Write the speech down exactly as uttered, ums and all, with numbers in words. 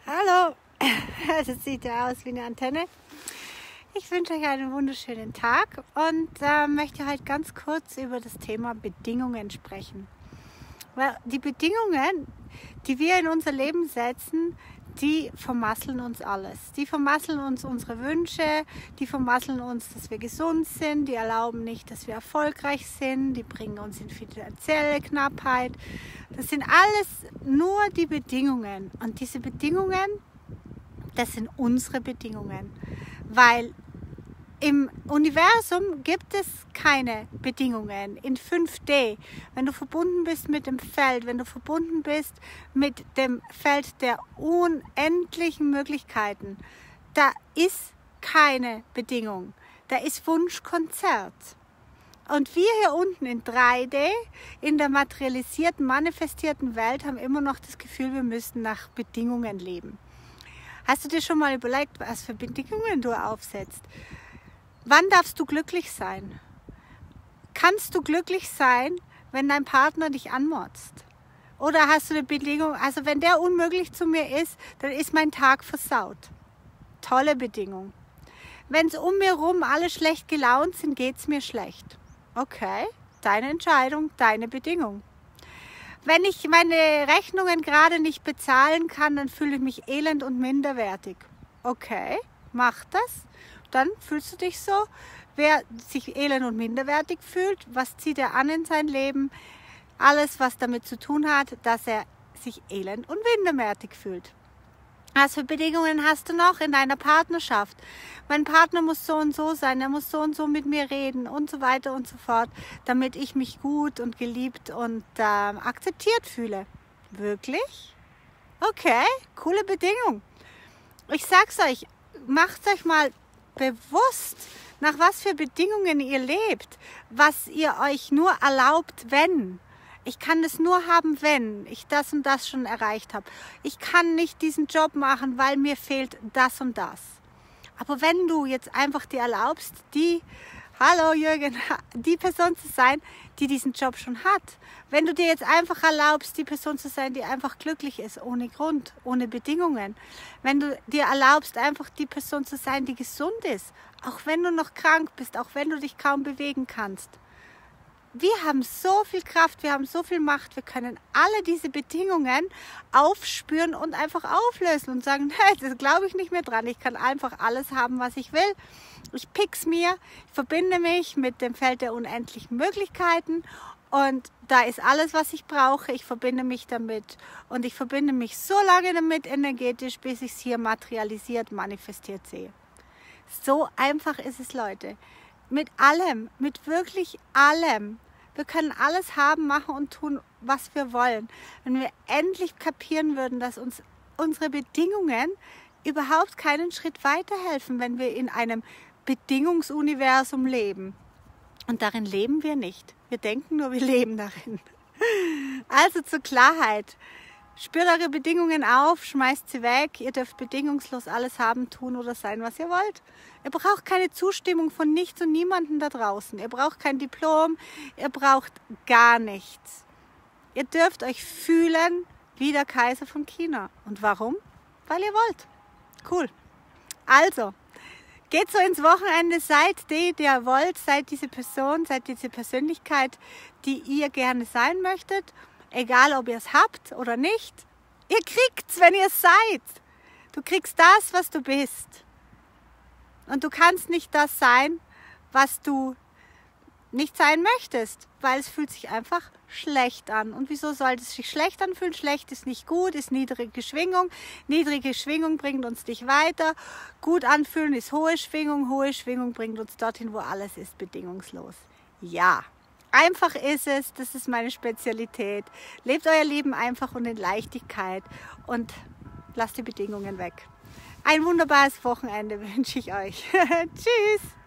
Hallo, das sieht ja aus wie eine Antenne. Ich wünsche euch einen wunderschönen Tag und äh, möchte heute ganz kurz über das Thema Bedingungen sprechen. Weil die Bedingungen, die wir in unser Leben setzen, die vermasseln uns alles. Die vermasseln uns unsere Wünsche, die vermasseln uns, dass wir gesund sind, die erlauben nicht, dass wir erfolgreich sind, die bringen uns in finanzielle Knappheit. Das sind alles nur die Bedingungen. Und diese Bedingungen, das sind unsere Bedingungen. Weil im Universum gibt es keine Bedingungen in fünf D. Wenn du verbunden bist mit dem Feld, wenn du verbunden bist mit dem Feld der unendlichen Möglichkeiten, da ist keine Bedingung. Da ist Wunschkonzert. Und wir hier unten in drei D, in der materialisierten, manifestierten Welt, haben immer noch das Gefühl, wir müssten nach Bedingungen leben. Hast du dir schon mal überlegt, was für Bedingungen du aufsetzt? Wann darfst du glücklich sein? Kannst du glücklich sein, wenn dein Partner dich anmotzt? Oder hast du eine Bedingung, also wenn der unmöglich zu mir ist, dann ist mein Tag versaut. Tolle Bedingung. Wenn es um mir herum alle schlecht gelaunt sind, geht es mir schlecht. Okay, deine Entscheidung, deine Bedingung. Wenn ich meine Rechnungen gerade nicht bezahlen kann, dann fühle ich mich elend und minderwertig. Okay, mach das. Dann fühlst du dich so. Wer sich elend und minderwertig fühlt, was zieht er an in sein Leben? Alles, was damit zu tun hat, dass er sich elend und minderwertig fühlt. Was für Bedingungen hast du noch in deiner Partnerschaft? Mein Partner muss so und so sein, er muss so und so mit mir reden und so weiter und so fort, damit ich mich gut und geliebt und äh, akzeptiert fühle. Wirklich? Okay, coole Bedingung. Ich sag's euch, macht euch mal bewusst, nach was für Bedingungen ihr lebt, was ihr euch nur erlaubt, wenn. Ich kann das nur haben, wenn ich das und das schon erreicht habe. Ich kann nicht diesen Job machen, weil mir fehlt das und das. Aber wenn du jetzt einfach dir erlaubst, die, hallo Jürgen, die Person zu sein, die diesen Job schon hat. Wenn du dir jetzt einfach erlaubst, die Person zu sein, die einfach glücklich ist, ohne Grund, ohne Bedingungen. Wenn du dir erlaubst, einfach die Person zu sein, die gesund ist, auch wenn du noch krank bist, auch wenn du dich kaum bewegen kannst. Wir haben so viel Kraft, wir haben so viel Macht, wir können alle diese Bedingungen aufspüren und einfach auflösen und sagen, hey, das glaube ich nicht mehr dran, ich kann einfach alles haben, was ich will. Ich pick's mir, ich verbinde mich mit dem Feld der unendlichen Möglichkeiten und da ist alles, was ich brauche. Ich verbinde mich damit und ich verbinde mich so lange damit energetisch, bis ich es hier materialisiert, manifestiert sehe. So einfach ist es, Leute. Mit allem, mit wirklich allem. Wir können alles haben, machen und tun, was wir wollen. Wenn wir endlich kapieren würden, dass uns unsere Bedingungen überhaupt keinen Schritt weiterhelfen, wenn wir in einem Bedingungsuniversum leben. Und darin leben wir nicht. Wir denken nur, wir leben darin. Also zur Klarheit. Spürt eure Bedingungen auf, schmeißt sie weg. Ihr dürft bedingungslos alles haben, tun oder sein, was ihr wollt. Ihr braucht keine Zustimmung von nichts und niemandem da draußen. Ihr braucht kein Diplom, ihr braucht gar nichts. Ihr dürft euch fühlen wie der Kaiser von China. Und warum? Weil ihr wollt. Cool. Also, geht so ins Wochenende, seid die, die ihr wollt, seid diese Person, seid diese Persönlichkeit, die ihr gerne sein möchtet. Egal, ob ihr es habt oder nicht. Ihr kriegt's, wenn ihr es seid. Du kriegst das, was du bist. Und du kannst nicht das sein, was du nicht sein möchtest, weil es fühlt sich einfach schlecht an. Und wieso sollte es sich schlecht anfühlen? Schlecht ist nicht gut, ist niedrige Schwingung. Niedrige Schwingung bringt uns nicht weiter. Gut anfühlen ist hohe Schwingung. Hohe Schwingung bringt uns dorthin, wo alles ist, bedingungslos. Ja. Einfach ist es, das ist meine Spezialität. Lebt euer Leben einfach und in Leichtigkeit und lasst die Bedingungen weg. Ein wunderbares Wochenende wünsche ich euch. Tschüss!